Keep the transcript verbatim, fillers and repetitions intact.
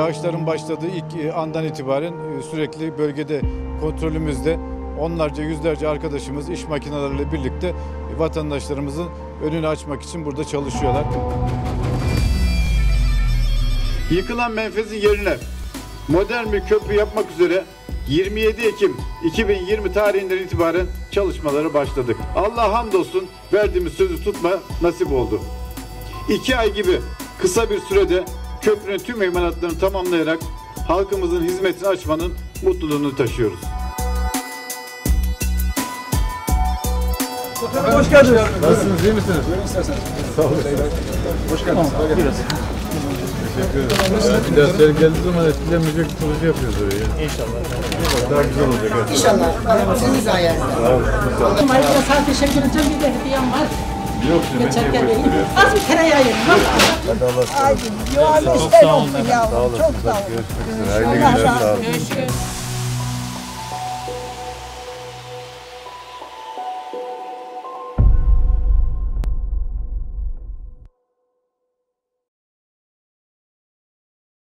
yağışların başladığı ilk andan itibaren sürekli bölgede kontrolümüzde onlarca yüzlerce arkadaşımız iş makineleriyle birlikte vatandaşlarımızın önünü açmak için burada çalışıyorlar. Yıkılan menfezin yerine modern bir köprü yapmak üzere yirmi yedi Ekim iki bin yirmi tarihinden itibaren çalışmalara başladık. Allah'a hamdolsun verdiğimiz sözü tutma nasip oldu. İki ay gibi kısa bir sürede köprünün tüm emanetlerini tamamlayarak halkımızın hizmetini açmanın mutluluğunu taşıyoruz. Hoş geldiniz. Nasılsınız, iyi misiniz? Buyurun isterseniz. Sağ olun. Hoş geldiniz. Tamam, biraz. Teşekkür ederim. Bir daha seri geldiği zaman etkilenmeyecek bir proje yapıyoruz oraya. İnşallah. Daha güzel olacak. Evet. İnşallah. Senin sayende. Sağ olun. Sağ olun. Ayrıca sana teşekkür edeceğim. Bir de hediyem var. Yok şimdi Geçerken ben vereyim. niye Az bir tereyağı yedim. Hadi Allah sağ olun. Yuvarlı işler olsun yavrum. Sağ olasın. Çok sağ olun. Görüşmek üzere. Hayırlı günler. Sağ olun. Görüşürüz.